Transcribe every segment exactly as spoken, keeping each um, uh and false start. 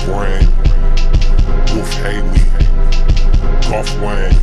Brain, Wolf Haley, Golf Wang,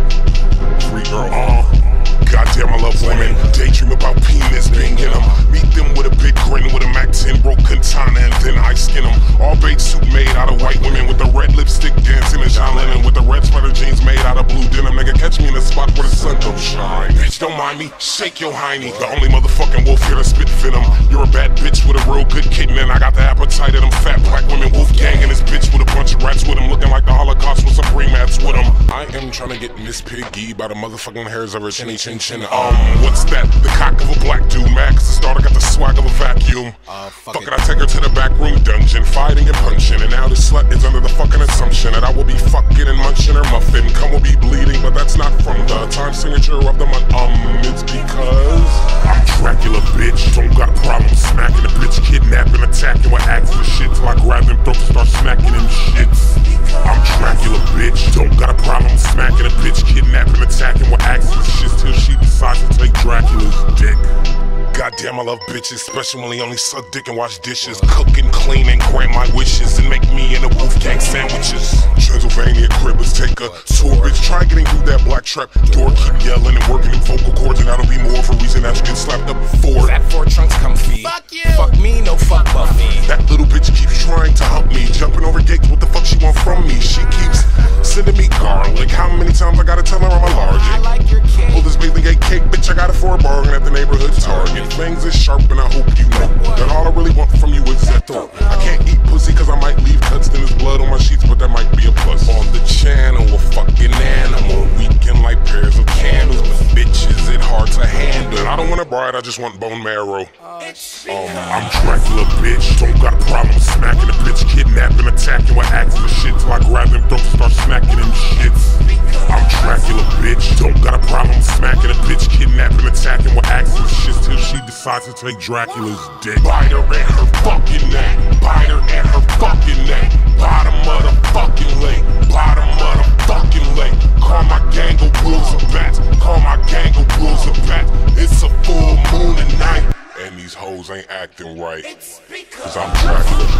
Free Girl. Uh, goddamn, I love women. Daydream about penis being in them. Meet them with a big grin, with a Mac ten broke katana, and then I skin them. All beige suit made out of white women, with the red lipstick dancing in John Lennon, with the red sweater jeans made out of blue denim. Nigga, catch me in a spot where the sun don't shine. Bitch, don't mind me, shake your hiney. The only motherfucking wolf here to spit venom. You're a bad bitch with a real good kitten, and I got the appetite of them fat black women. Wolf gang in this bitch with a bunch of rats with him, looking like the Holocaust with Supreme hats with him. I am trying to get Miss Piggy by the motherfucking hairs of her chinny chin chin. Um, what's that? The cock of a black dude, mad cause the starter got the swag of a vacuum. Uh, fuck, fuck it. it, I take her to the back room dungeon, fighting and punching, and now this slut is under the fucking assumption that I will be fucking and munching her muffin. Come will be bleeding, but that's not from the time signature of the month. Um, it's because I'm Dracula, bitch. Don't got a problem smacking a bitch, kidnapping, attacking with axe and shit till I grab them throats and start smacking them shits. I'm Dracula, bitch. Don't got a problem smacking a bitch, kidnapping, attacking with axe and shit till she decides to take Dracula's dick. Goddamn, I love bitches, especially when they only suck dick and wash dishes. Cook and clean and grant my wishes, and make me and the Wolfgang sandwiches. Transylvania cribbers, take a tour, bitch. Try getting through that black trap door. Keep yelling and working them vocal cords, and that'll be more for a reason that you get slapped up before. That four trunks comfy. Fuck you. Fuck me, no fuck Buffy. That little bitch keeps trying to hump me, jumping over gates. What the fuck she want from me? She keeps sending me garlic. How many times I gotta tell her I'm allergic? I like your cake. Pull this bathing gate cake, bitch. I got it for a bargain at the neighborhood Target. Things is sharp, and I hope you know that all I really want from you is that throat. I can't eat pussy cause I might leave cuts, then there's blood on my sheets, but that might be a plus. On the channel, a fucking animal, weaken like pairs of candles, but bitch, is it hard to handle? I don't want a bride, I just want bone marrow. Um, I'm Dracula, bitch. Don't got a problem smacking a bitch, kidnapping, attacking with axe and shit till I grab them throats and start smacking them shits. I'm Dracula, bitch. Don't got a problem smacking a bitch, kidnapping, attacking with axe and shit till she decides to take Dracula's dick. Bite her at her fucking neck. Bite her at her fucking neck. Bottom of the fucking lake. Bottom of the fucking lake. Call my gang of wolves of bats. Call my gang of wolves of bats. It's a full moon tonight, and these hoes ain't acting right, cause I'm Dracula.